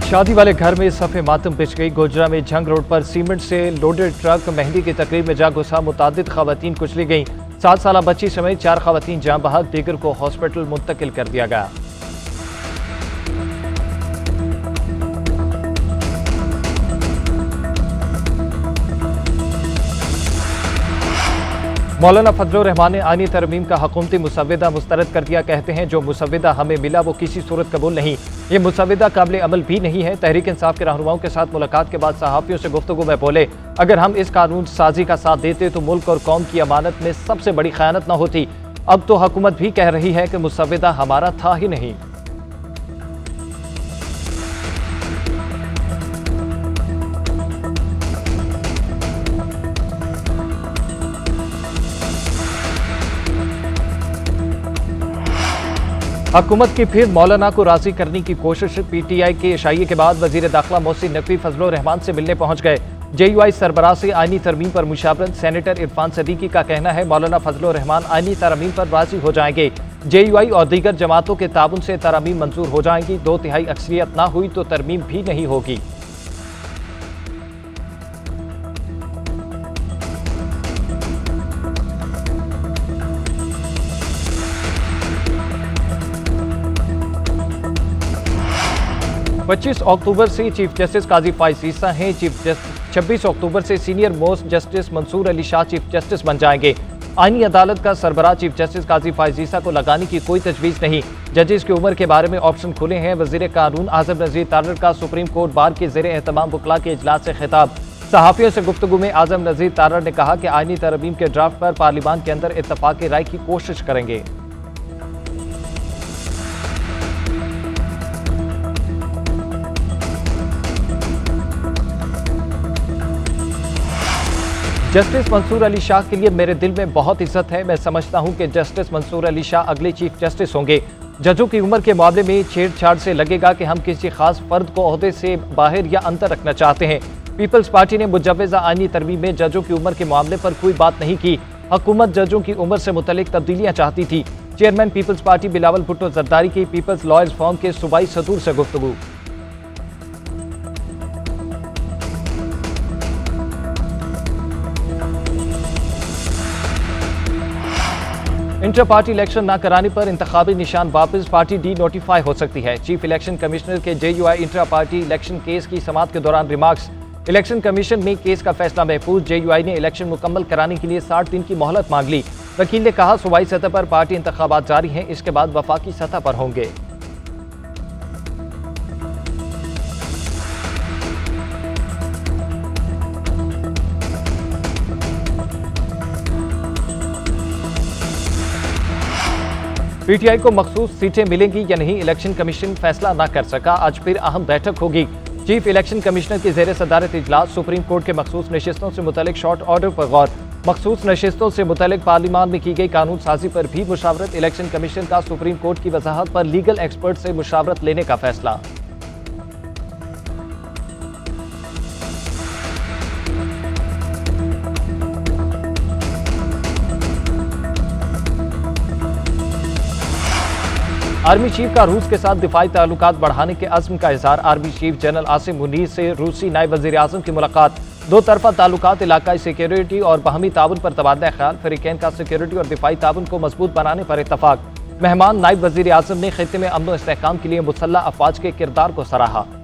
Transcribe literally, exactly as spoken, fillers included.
शादी वाले घर में सफ़े मातम पिच गई। गोजरा में झंग रोड पर सीमेंट से लोडेड ट्रक मेहंदी की तकरीब में जा घुसा, मुतादिद खवातीन कुचली गईं। सात साल बच्ची समेत चार खवातीन जाँ बहक, दीगर को हॉस्पिटल मुंतकिल कर दिया गया। मौलाना फजलुर रहमान ने आईनी तरमीम का हुकूमती मुसव्विदा मुस्तरद कर दिया। कहते हैं जो मुसव्विदा हमें मिला वो किसी सूरत कबूल नहीं, ये मुसव्विदा काबिल अमल भी नहीं है। तहरीक इंसाफ के रहनुमाओं के साथ मुलाकात के बाद सहाफ़ियों से गुफ्तगू में बोले, अगर हम इस कानून साजी का साथ देते तो मुल्क और कौम की अमानत में सबसे बड़ी खयानत न होती। अब तो हुकूमत भी कह रही है कि मुसव्विदा हमारा था ही नहीं। हुकूमत की फिर मौलाना को राजी करने की कोशिश। पीटीआई के इशाइये के बाद वजीर दाखिला मोहसिन नकवी फजलुर रहमान से मिलने पहुंच गए। जेयूआई सरबराह से आईनी तरमीम पर मुशावरत। सेनेटर इरफान सदीकी का कहना है मौलाना फजलुर रहमान आईनी तरमीम पर राजी हो जाएंगे। जेयूआई और दीगर जमातों के ताउन से तरमीम मंजूर हो जाएंगी। दो तिहाई अक्सरियत ना हुई तो तरमीम भी नहीं होगी। पच्चीस अक्टूबर से चीफ जस्टिस काजी फाइज ईसा हैं। चीफ जस्टिस छब्बीस अक्टूबर से senior most justice Mansoor Ali Shah chief justice बन जाएंगे। आईनी अदालत का सरबराह चीफ जस्टिस काजी फाइज ईसा को लगाने की कोई तजवीज़ नहीं। जजेस की उम्र के बारे में ऑप्शन खुले हैं। वजीर कानून आजम नज़ीर तारड़ का सुप्रीम कोर्ट बार के ज़ेरे एहतमाम वकला के इजलास से खिताब। सहाफ़ियों से गुफ्तगू में आजम नज़ीर तारड़ ने कहा कि आईनी तरमीम के ड्राफ्ट पर पार्लियामान के अंदर इत्तफाक़ राय की कोशिश करेंगे। जस्टिस मंसूर अली शाह के लिए मेरे दिल में बहुत इज्जत है। मैं समझता हूं कि जस्टिस मंसूर अली शाह अगले चीफ जस्टिस होंगे। जजों की उम्र के मामले में छेड़छाड़ से लगेगा कि हम किसी खास फर्द को ओहदे से बाहर या अंदर रखना चाहते हैं। पीपल्स पार्टी ने मुजव्वज़ा आईनी तरमीम में जजों की उम्र के मामले पर कोई बात नहीं की। हुकूमत जजों की उम्र से मुतल्लिक तब्दीलियां चाहती थी। चेयरमैन पीपल्स पार्टी बिलावल भुट्टो जरदारी की पीपल्स लॉयर्स फोरम के सूबाई सदूर से गुफ्तगू। इंटर पार्टी इलेक्शन न कराने पर इंतखाबी निशान वापस, पार्टी डी नोटिफाई हो सकती है। चीफ इलेक्शन कमिश्नर के JUI inter party election case की समाअत के दौरान रिमार्क्स। इलेक्शन कमीशन में केस का फैसला महफूज। जेयूआई ने इलेक्शन मुकम्मल कराने के लिए साठ दिन की मोहलत मांग ली। वकील ने कहा सूबाई सतह पर पार्टी इंतखाबात जारी हैं, इसके बाद वफाकी सतह पर होंगे। पीटीआई को मखसूस सीटें मिलेंगी या नहीं, इलेक्शन कमीशन फैसला न कर सका। आज फिर अहम बैठक होगी। चीफ इलेक्शन कमिश्नर की जेर सदारत इजलास। सुप्रीम कोर्ट के मखसूस नशिस्तों से मुतल्लिक शॉर्ट ऑर्डर पर गौर। मखसूस नशिस्तों से मुतल्लिक पार्लियामान में की गई कानून साजी पर भी मुशावरत। इलेक्शन कमीशन का सुप्रीम कोर्ट की वजाहत पर लीगल एक्सपर्ट से मुशावरत लेने का फैसला। आर्मी चीफ का रूस के साथ दिफाई ताल्लुकात बढ़ाने के अज़्म का इज़हार। Army chief general Asim Munir से रूसी नायब वज़ीर आज़म की मुलाकात। दो तरफा ताल्लुकात, इलाकाई सिक्योरिटी और बाहमी ताउन पर तबादला ख्याल। फ़रीक़ैन का सिक्योरिटी और दिफाई ताउन को मजबूत बनाने पर इत्तफ़ाक़। मेहमान नायब वज़ीर आज़म ने खित्ते में अमन व इस्तेहकाम के लिए मुसल्लह अफ़वाज के किरदार को सराहा।